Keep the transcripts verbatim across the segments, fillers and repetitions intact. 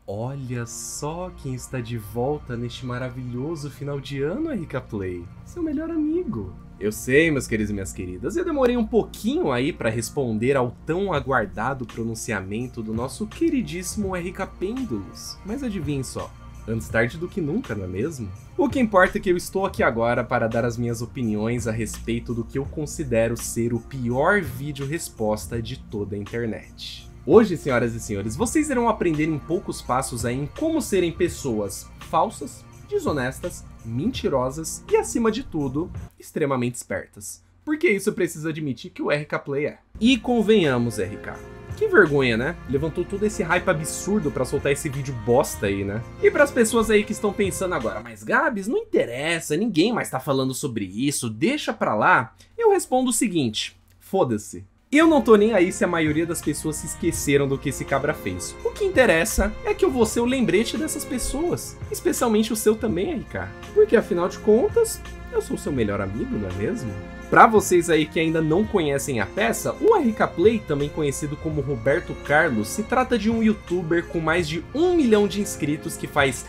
Olha só quem está de volta neste maravilhoso final de ano, R K Play. Seu melhor amigo. Eu sei, meus queridos e minhas queridas, eu demorei um pouquinho aí para responder ao tão aguardado pronunciamento do nosso queridíssimo R K Pêndulos. Mas adivinhem só, antes tarde do que nunca, não é mesmo? O que importa é que eu estou aqui agora para dar as minhas opiniões a respeito do que eu considero ser o pior vídeo resposta de toda a internet. Hoje, senhoras e senhores, vocês irão aprender em poucos passos aí em como serem pessoas falsas, desonestas, mentirosas e, acima de tudo, extremamente espertas. Porque isso precisa admitir que o R K Play é. E convenhamos, R K. Que vergonha, né? Levantou todo esse hype absurdo pra soltar esse vídeo bosta aí, né? E pras pessoas aí que estão pensando agora, mas Gabs, não interessa, ninguém mais tá falando sobre isso, deixa pra lá. Eu respondo o seguinte, foda-se. Eu não tô nem aí se a maioria das pessoas se esqueceram do que esse cabra fez. O que interessa é que eu vou ser o lembrete dessas pessoas, especialmente o seu também, R K. Porque afinal de contas, eu sou seu melhor amigo, não é mesmo? Pra vocês aí que ainda não conhecem a peça, o R K Play, também conhecido como Roberto Carlos, se trata de um youtuber com mais de um milhão de inscritos que faz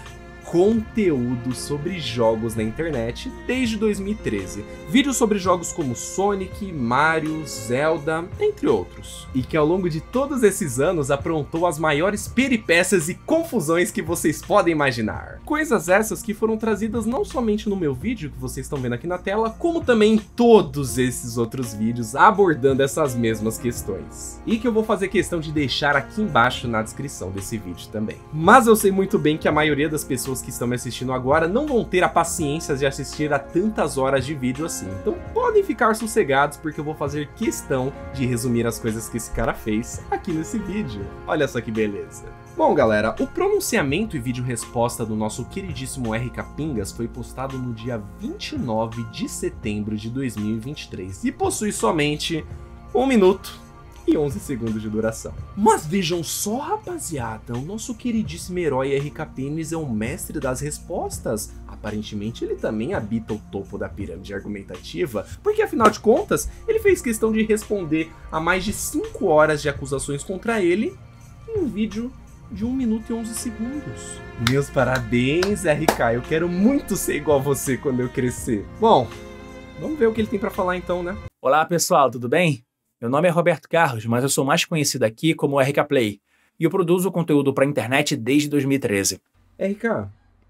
conteúdo sobre jogos na internet desde dois mil e treze. Vídeos sobre jogos como Sonic, Mario, Zelda, entre outros. E que ao longo de todos esses anos aprontou as maiores peripécias e confusões que vocês podem imaginar. Coisas essas que foram trazidas não somente no meu vídeo que vocês estão vendo aqui na tela, como também em todos esses outros vídeos abordando essas mesmas questões. E que eu vou fazer questão de deixar aqui embaixo na descrição desse vídeo também. Mas eu sei muito bem que a maioria das pessoas que estão me assistindo agora não vão ter a paciência de assistir a tantas horas de vídeo assim. Então podem ficar sossegados porque eu vou fazer questão de resumir as coisas que esse cara fez aqui nesse vídeo. Olha só que beleza. Bom galera, o pronunciamento e vídeo resposta do nosso queridíssimo R K Pingas foi postado no dia vinte e nove de setembro de dois mil e vinte e três e possui somente um minuto e onze segundos de duração. Mas vejam só, rapaziada, o nosso queridíssimo herói R K Pênis é o mestre das respostas. Aparentemente ele também habita o topo da pirâmide argumentativa, porque afinal de contas, ele fez questão de responder a mais de cinco horas de acusações contra ele em um vídeo de um minuto e onze segundos. Meus parabéns, R K, eu quero muito ser igual a você quando eu crescer. Bom, vamos ver o que ele tem pra falar então, né? Olá pessoal, tudo bem? Meu nome é Roberto Carlos, mas eu sou mais conhecido aqui como R K Play, e eu produzo conteúdo pra internet desde dois mil e treze. R K,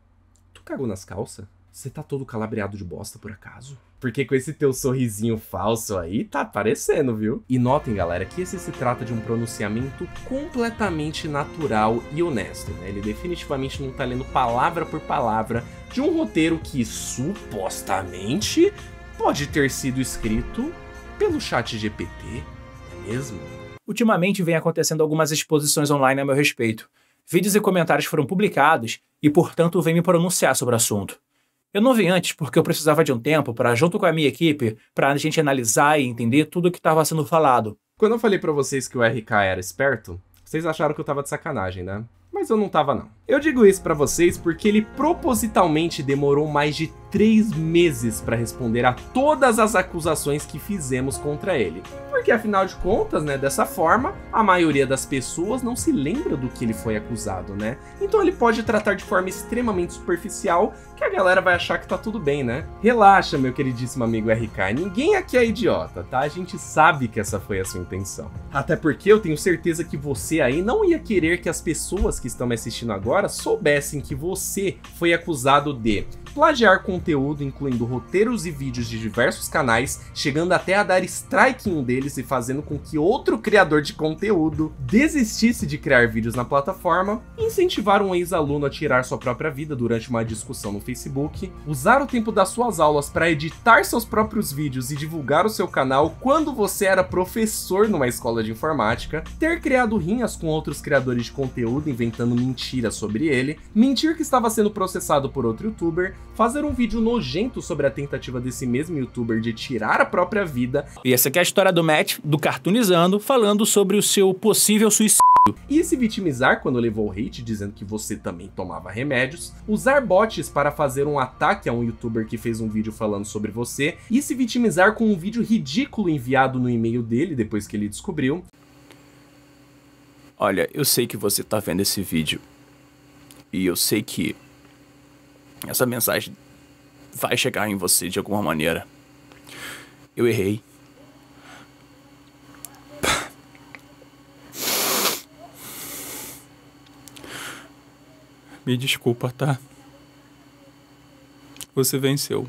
tu cagou nas calças? Você tá todo calabreado de bosta por acaso? Porque com esse teu sorrisinho falso aí, tá parecendo, viu? E notem, galera, que esse se trata de um pronunciamento completamente natural e honesto, né? Ele definitivamente não tá lendo palavra por palavra de um roteiro que, supostamente, pode ter sido escrito pelo chat G P T, não é mesmo? Ultimamente vem acontecendo algumas exposições online a meu respeito. Vídeos e comentários foram publicados e, portanto, vem me pronunciar sobre o assunto. Eu não vim antes porque eu precisava de um tempo para, junto com a minha equipe, para a gente analisar e entender tudo o que estava sendo falado. Quando eu falei pra vocês que o R K era esperto, vocês acharam que eu tava de sacanagem, né? Mas eu não tava não. Eu digo isso pra vocês porque ele propositalmente demorou mais de três meses pra responder a todas as acusações que fizemos contra ele. Porque afinal de contas, né, dessa forma, a maioria das pessoas não se lembra do que ele foi acusado, né? Então ele pode tratar de forma extremamente superficial que a galera vai achar que tá tudo bem, né? Relaxa, meu queridíssimo amigo R K, ninguém aqui é idiota, tá? A gente sabe que essa foi a sua intenção. Até porque eu tenho certeza que você aí não ia querer que as pessoas que estão me assistindo agora soubessem que você foi acusado de plagiar conteúdo, incluindo roteiros e vídeos de diversos canais, chegando até a dar strike em um deles e fazendo com que outro criador de conteúdo desistisse de criar vídeos na plataforma, incentivar um ex-aluno a tirar sua própria vida durante uma discussão no Facebook, usar o tempo das suas aulas para editar seus próprios vídeos e divulgar o seu canal quando você era professor numa escola de informática, ter criado rinhas com outros criadores de conteúdo inventando mentiras sobre ele, mentir que estava sendo processado por outro youtuber, fazer um vídeo nojento sobre a tentativa desse mesmo youtuber de tirar a própria vida. E essa aqui é a história do Matt, do Cartoonizando, falando sobre o seu possível suicídio. E se vitimizar quando levou hate, dizendo que você também tomava remédios, usar bots para fazer um ataque a um youtuber que fez um vídeo falando sobre você, e se vitimizar com um vídeo ridículo enviado no e-mail dele depois que ele descobriu. Olha, eu sei que você tá vendo esse vídeo, E eu sei que essa mensagem vai chegar em você de alguma maneira. Eu errei. Me desculpa, tá? Você venceu.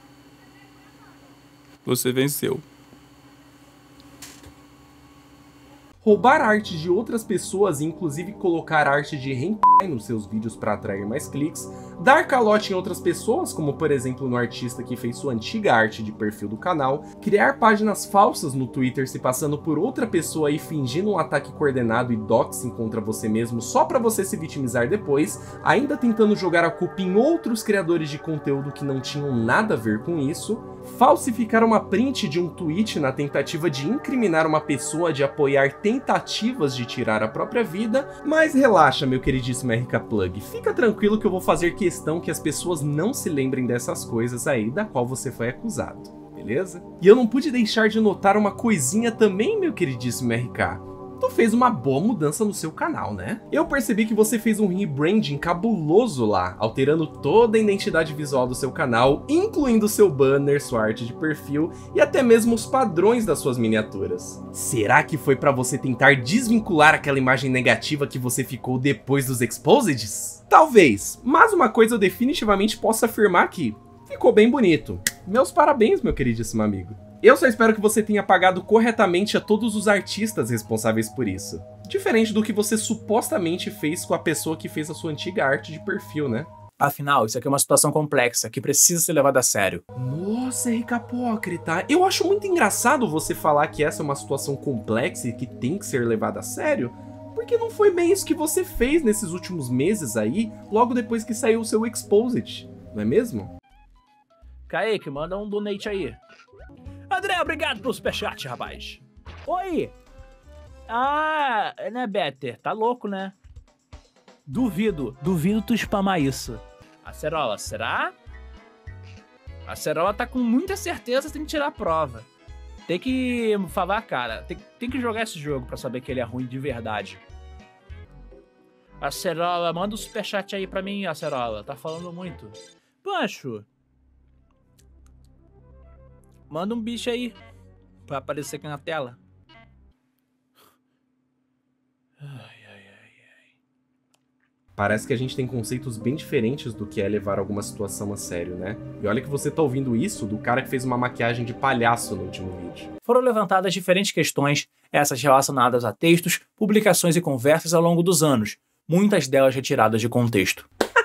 Você venceu. Roubar arte de outras pessoas e inclusive colocar arte de hentai nos seus vídeos para atrair mais cliques, dar calote em outras pessoas, como por exemplo no artista que fez sua antiga arte de perfil do canal, criar páginas falsas no Twitter se passando por outra pessoa e fingindo um ataque coordenado e doxing contra você mesmo só para você se vitimizar depois, ainda tentando jogar a culpa em outros criadores de conteúdo que não tinham nada a ver com isso, falsificar uma print de um tweet na tentativa de incriminar uma pessoa de apoiar tentativas de tirar a própria vida, mas relaxa, meu queridíssimo R K Plug, fica tranquilo que eu vou fazer questão que as pessoas não se lembrem dessas coisas aí da qual você foi acusado, beleza? E eu não pude deixar de notar uma coisinha também, meu queridíssimo R K. Tu fez uma boa mudança no seu canal, né? Eu percebi que você fez um rebranding cabuloso lá, alterando toda a identidade visual do seu canal, incluindo seu banner, sua arte de perfil e até mesmo os padrões das suas miniaturas. Será que foi pra você tentar desvincular aquela imagem negativa que você ficou depois dos exposeds? Talvez, mas uma coisa eu definitivamente posso afirmar aqui. Ficou bem bonito. Meus parabéns, meu queridíssimo amigo. Eu só espero que você tenha pagado corretamente a todos os artistas responsáveis por isso. Diferente do que você supostamente fez com a pessoa que fez a sua antiga arte de perfil, né? Afinal, isso aqui é uma situação complexa, que precisa ser levada a sério. Nossa, R K Apócrita, eu acho muito engraçado você falar que essa é uma situação complexa e que tem que ser levada a sério, porque não foi bem isso que você fez nesses últimos meses aí, logo depois que saiu o seu Exposed, não é mesmo? Kaique, manda um donate aí. André, obrigado pelo superchat, rapaz. Oi! Ah, né, Better? Tá louco, né? Duvido, duvido tu spamar isso. Acerola, será? A Acerola tá com muita certeza que tem que tirar a prova. Tem que falar, cara, tem, tem que jogar esse jogo pra saber que ele é ruim de verdade. Acerola, manda um superchat aí pra mim, Acerola. Tá falando muito. Pancho, manda um bicho aí pra aparecer aqui na tela. Ai, ai, ai, ai. Parece que a gente tem conceitos bem diferentes do que é levar alguma situação a sério, né? E olha que você tá ouvindo isso do cara que fez uma maquiagem de palhaço no último vídeo. Foram levantadas diferentes questões, essas relacionadas a textos, publicações e conversas ao longo dos anos, muitas delas retiradas de contexto.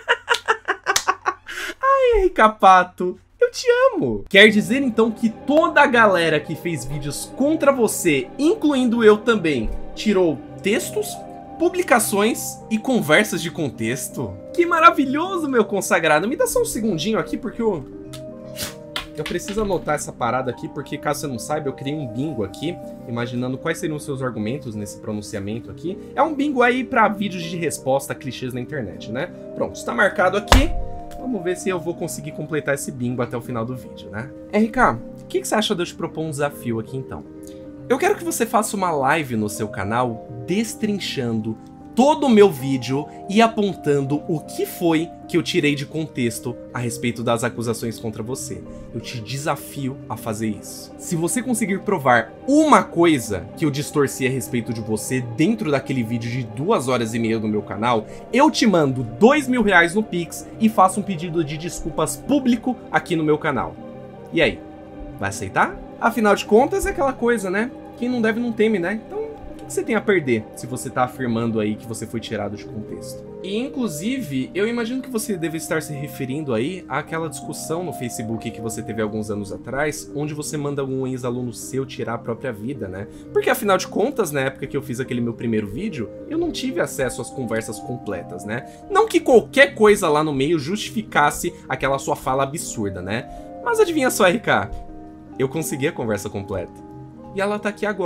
Ai, R K Pato, eu te amo! Quer dizer então que toda a galera que fez vídeos contra você, incluindo eu também, tirou textos, publicações e conversas de contexto? Que maravilhoso, meu consagrado! Me dá só um segundinho aqui porque eu... Eu preciso anotar essa parada aqui porque, caso você não saiba, eu criei um bingo aqui, imaginando quais seriam os seus argumentos nesse pronunciamento aqui. É um bingo aí pra vídeos de resposta a clichês na internet, né? Pronto, está marcado aqui. Vamos ver se eu vou conseguir completar esse bingo até o final do vídeo, né? R K, o que, que você acha de eu te propor um desafio aqui, então? Eu quero que você faça uma live no seu canal destrinchando todo o meu vídeo e apontando o que foi que eu tirei de contexto a respeito das acusações contra você. Eu te desafio a fazer isso. Se você conseguir provar uma coisa que eu distorci a respeito de você dentro daquele vídeo de duas horas e meia do meu canal, eu te mando dois mil reais no Pix e faço um pedido de desculpas público aqui no meu canal. E aí, vai aceitar? Afinal de contas é aquela coisa, né? Quem não deve não teme, né? Então, o que você tem a perder se você tá afirmando aí que você foi tirado de contexto? E, inclusive, eu imagino que você deve estar se referindo aí àquela discussão no Facebook que você teve alguns anos atrás, onde você manda algum ex-aluno seu tirar a própria vida, né? Porque, afinal de contas, na época que eu fiz aquele meu primeiro vídeo, eu não tive acesso às conversas completas, né? Não que qualquer coisa lá no meio justificasse aquela sua fala absurda, né? Mas adivinha só, R K, eu consegui a conversa completa. E ela tá aqui agora,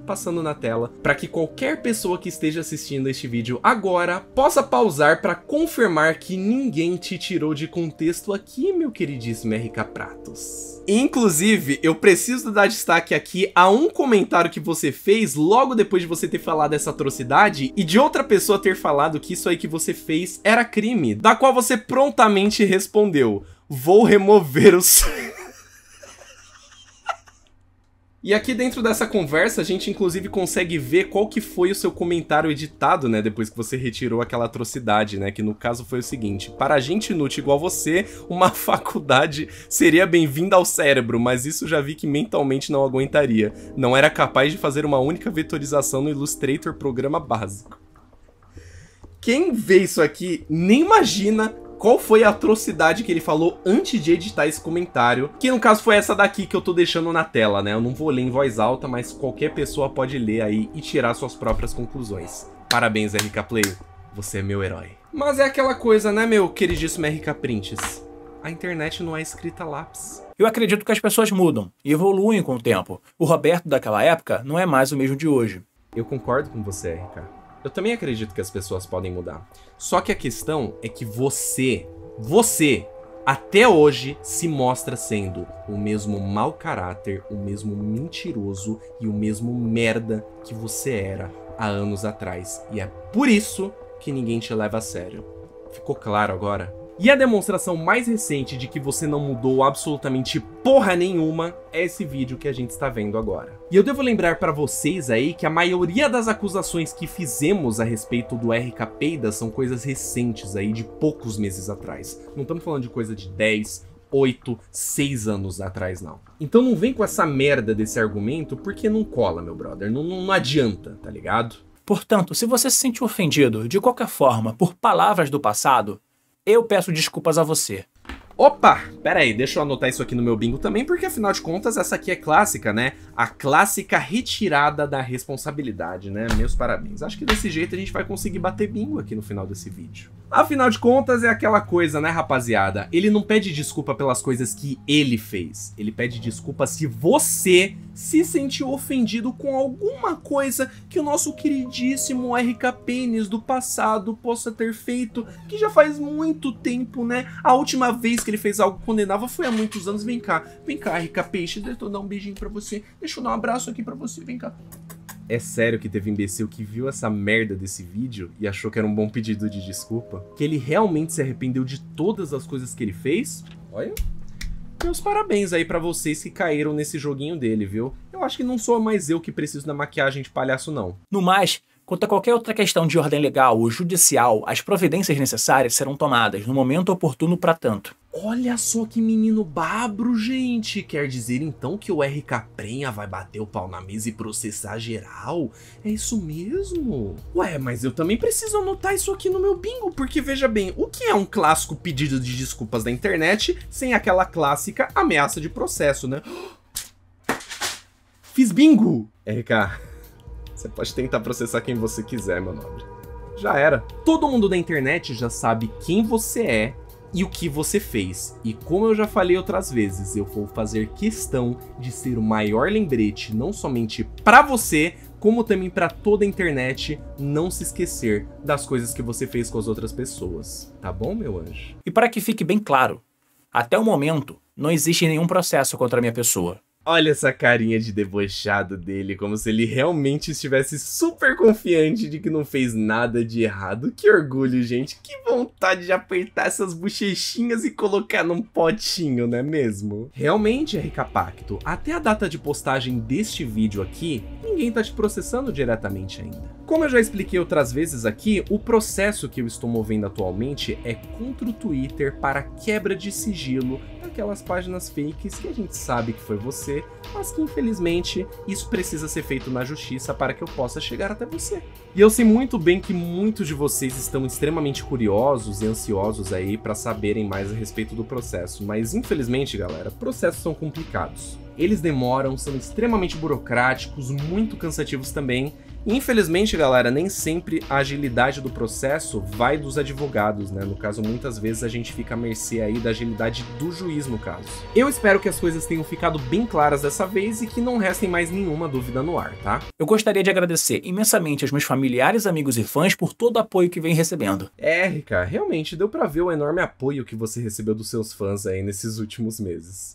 passando na tela, para que qualquer pessoa que esteja assistindo este vídeo agora possa pausar para confirmar que ninguém te tirou de contexto aqui, meu queridíssimo R K Pratos. Inclusive, eu preciso dar destaque aqui a um comentário que você fez logo depois de você ter falado essa atrocidade e de outra pessoa ter falado que isso aí que você fez era crime, da qual você prontamente respondeu: vou remover os... E aqui dentro dessa conversa a gente inclusive consegue ver qual que foi o seu comentário editado, né, depois que você retirou aquela atrocidade, né, que no caso foi o seguinte: para gente inútil igual você, uma faculdade seria bem-vinda ao cérebro, mas isso já vi que mentalmente não aguentaria. Não era capaz de fazer uma única vetorização no Illustrator programa básico. Quem vê isso aqui nem imagina qual foi a atrocidade que ele falou antes de editar esse comentário, que no caso foi essa daqui que eu tô deixando na tela, né? Eu não vou ler em voz alta, mas qualquer pessoa pode ler aí e tirar suas próprias conclusões. Parabéns, R K Play, você é meu herói. Mas é aquela coisa, né, meu queridíssimo R K Prints? A internet não é escrita a lápis. Eu acredito que as pessoas mudam e evoluem com o tempo. O Roberto daquela época não é mais o mesmo de hoje. Eu concordo com você, R K. Eu também acredito que as pessoas podem mudar. Só que a questão é que você, você, até hoje se mostra sendo o mesmo mau caráter, o mesmo mentiroso e o mesmo merda que você era há anos atrás. E é por isso que ninguém te leva a sério. Ficou claro agora? E a demonstração mais recente de que você não mudou absolutamente porra nenhuma é esse vídeo que a gente está vendo agora. E eu devo lembrar para vocês aí que a maioria das acusações que fizemos a respeito do R K Peida são coisas recentes aí, de poucos meses atrás. Não estamos falando de coisa de dez, oito, seis anos atrás, não. Então não vem com essa merda desse argumento, porque não cola, meu brother. Não, não, não adianta, tá ligado? Portanto, se você se sentiu ofendido, de qualquer forma, por palavras do passado, eu peço desculpas a você. Opa, pera aí, deixa eu anotar isso aqui no meu bingo também, porque afinal de contas essa aqui é clássica, né? A clássica retirada da responsabilidade, né? Meus parabéns. Acho que desse jeito a gente vai conseguir bater bingo aqui no final desse vídeo. Afinal de contas é aquela coisa, né, rapaziada? Ele não pede desculpa pelas coisas que ele fez. Ele pede desculpa se você se sentiu ofendido com alguma coisa que o nosso queridíssimo R K Pênis do passado possa ter feito, que já faz muito tempo, né? A última vez que ele fez algo condenável foi há muitos anos. Vem cá, vem cá, R K Peixe, deixa eu dar um beijinho pra você, deixa eu dar um abraço aqui pra você, vem cá. É sério que teve imbecil que viu essa merda desse vídeo e achou que era um bom pedido de desculpa? Que ele realmente se arrependeu de todas as coisas que ele fez? Olha, meus parabéns aí pra vocês que caíram nesse joguinho dele, viu? Eu acho que não sou mais eu que preciso da maquiagem de palhaço, não. No mais, quanto a qualquer outra questão de ordem legal ou judicial, as providências necessárias serão tomadas no momento oportuno para tanto. Olha só que menino babro, gente. Quer dizer então que o R K Prenha vai bater o pau na mesa e processar geral? É isso mesmo? Ué, mas eu também preciso anotar isso aqui no meu bingo, porque veja bem, o que é um clássico pedido de desculpas da internet sem aquela clássica ameaça de processo, né? Fiz bingo! R K, você pode tentar processar quem você quiser, meu nobre. Já era. Todo mundo da internet já sabe quem você é e o que você fez. E como eu já falei outras vezes, eu vou fazer questão de ser o maior lembrete, não somente pra você, como também pra toda a internet não se esquecer das coisas que você fez com as outras pessoas. Tá bom, meu anjo? E para que fique bem claro, até o momento, não existe nenhum processo contra a minha pessoa. Olha essa carinha de debochado dele, como se ele realmente estivesse super confiante de que não fez nada de errado. Que orgulho, gente. Que vontade de apertar essas bochechinhas e colocar num potinho, não é mesmo? Realmente, R K Pacto, até a data de postagem deste vídeo aqui, ninguém tá te processando diretamente ainda. Como eu já expliquei outras vezes aqui, o processo que eu estou movendo atualmente é contra o Twitter para quebra de sigilo daquelas páginas fakes que a gente sabe que foi você, mas que infelizmente isso precisa ser feito na justiça para que eu possa chegar até você. E eu sei muito bem que muitos de vocês estão extremamente curiosos e ansiosos aí para saberem mais a respeito do processo, mas infelizmente, galera, processos são complicados. Eles demoram, são extremamente burocráticos, muito cansativos também, E, infelizmente, galera, nem sempre a agilidade do processo vai dos advogados, né? No caso, muitas vezes a gente fica à mercê aí da agilidade do juiz, no caso. Eu espero que as coisas tenham ficado bem claras dessa vez e que não restem mais nenhuma dúvida no ar, tá? Eu gostaria de agradecer imensamente aos meus familiares, amigos e fãs por todo o apoio que vem recebendo. É, Rica, realmente deu pra ver o enorme apoio que você recebeu dos seus fãs aí nesses últimos meses.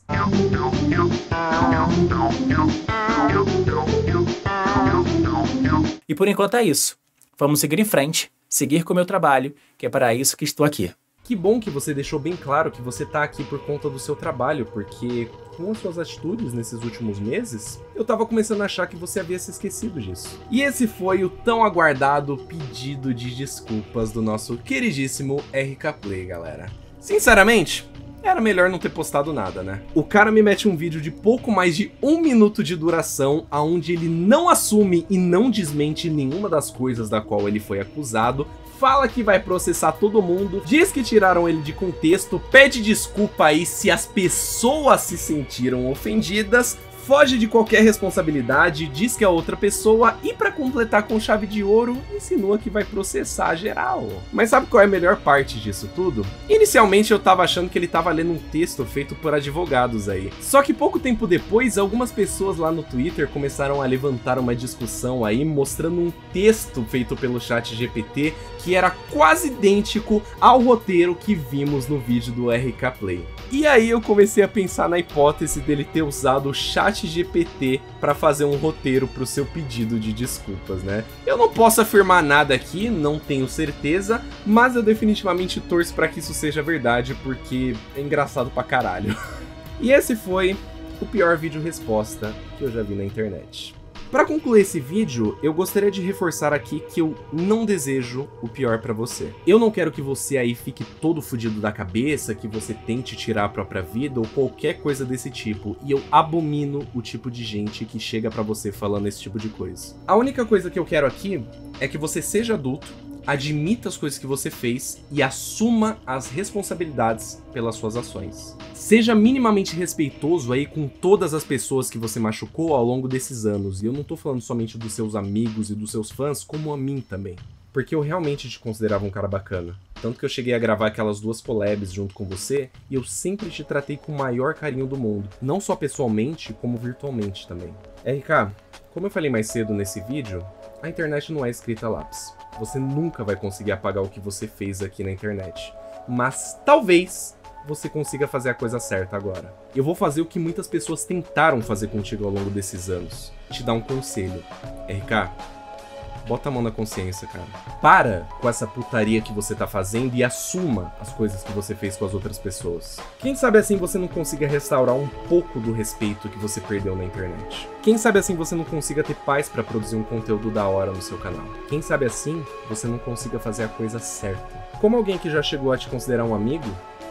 E por enquanto é isso. Vamos seguir em frente, seguir com o meu trabalho, que é para isso que estou aqui. Que bom que você deixou bem claro que você tá aqui por conta do seu trabalho, porque com as suas atitudes nesses últimos meses, eu tava começando a achar que você havia se esquecido disso. E esse foi o tão aguardado pedido de desculpas do nosso queridíssimo R K Play, galera. Sinceramente, era melhor não ter postado nada, né? O cara me mete um vídeo de pouco mais de um minuto de duração, onde ele não assume e não desmente nenhuma das coisas da qual ele foi acusado, fala que vai processar todo mundo, diz que tiraram ele de contexto, pede desculpa aí se as pessoas se sentiram ofendidas, foge de qualquer responsabilidade, diz que é outra pessoa e, pra completar com chave de ouro, insinua que vai processar geral. Mas sabe qual é a melhor parte disso tudo? Inicialmente eu tava achando que ele tava lendo um texto feito por advogados aí. Só que pouco tempo depois, algumas pessoas lá no Twitter começaram a levantar uma discussão aí, mostrando um texto feito pelo chat G P T que era quase idêntico ao roteiro que vimos no vídeo do R K Play. E aí eu comecei a pensar na hipótese dele ter usado o chat G P T para fazer um roteiro pro seu pedido de desculpas, né? Eu não posso afirmar nada aqui, não tenho certeza, mas eu definitivamente torço para que isso seja verdade, porque é engraçado pra caralho. E esse foi o pior vídeo resposta que eu já vi na internet. Para concluir esse vídeo, eu gostaria de reforçar aqui que eu não desejo o pior para você. Eu não quero que você aí fique todo fudido da cabeça, que você tente tirar a própria vida ou qualquer coisa desse tipo, e eu abomino o tipo de gente que chega para você falando esse tipo de coisa. A única coisa que eu quero aqui é que você seja adulto, admita as coisas que você fez e assuma as responsabilidades pelas suas ações. Seja minimamente respeitoso aí com todas as pessoas que você machucou ao longo desses anos. E eu não tô falando somente dos seus amigos e dos seus fãs, como a mim também. Porque eu realmente te considerava um cara bacana. Tanto que eu cheguei a gravar aquelas duas collabs junto com você, e eu sempre te tratei com o maior carinho do mundo. Não só pessoalmente, como virtualmente também. R K, como eu falei mais cedo nesse vídeo, a internet não é escrita a lápis. Você nunca vai conseguir apagar o que você fez aqui na internet. Mas talvez você consiga fazer a coisa certa agora. Eu vou fazer o que muitas pessoas tentaram fazer contigo ao longo desses anos. Te dar um conselho. R K, bota a mão na consciência, cara. Para com essa putaria que você tá fazendo e assuma as coisas que você fez com as outras pessoas. Quem sabe assim você não consiga restaurar um pouco do respeito que você perdeu na internet. Quem sabe assim você não consiga ter paz pra produzir um conteúdo da hora no seu canal. Quem sabe assim você não consiga fazer a coisa certa. Como alguém que já chegou a te considerar um amigo,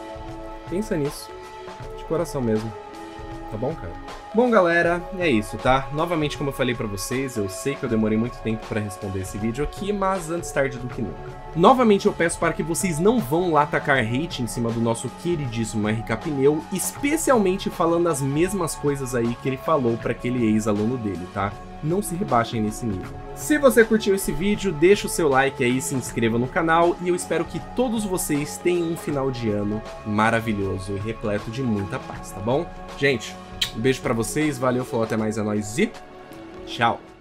pensa nisso. De coração mesmo. Tá bom, cara? Bom, galera, é isso, tá? Novamente, como eu falei pra vocês, eu sei que eu demorei muito tempo pra responder esse vídeo aqui, mas antes tarde do que nunca. Novamente, eu peço para que vocês não vão lá tacar hate em cima do nosso queridíssimo R K Pneu, especialmente falando as mesmas coisas aí que ele falou pra aquele ex-aluno dele, tá? Não se rebaixem nesse nível. Se você curtiu esse vídeo, deixa o seu like aí, se inscreva no canal e eu espero que todos vocês tenham um final de ano maravilhoso e repleto de muita paz, tá bom? Gente, um beijo pra vocês, valeu, falou, até mais, é nóis e tchau!